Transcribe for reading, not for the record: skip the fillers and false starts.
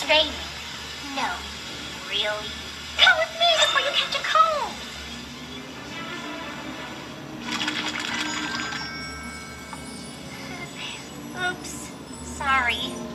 raining. No, really. Come with me before you catch a cold. Oops, sorry.